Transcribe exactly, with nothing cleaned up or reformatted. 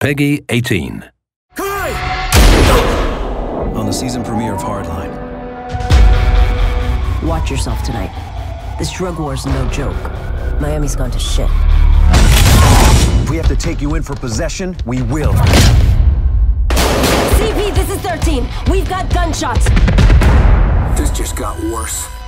Peggy eighteen. Kai! On the season premiere of Hardline. Watch yourself tonight. This drug war's no joke. Miami's gone to shit. If we have to take you in for possession, we will. C P, this is thirteen. We've got gunshots. This just got worse.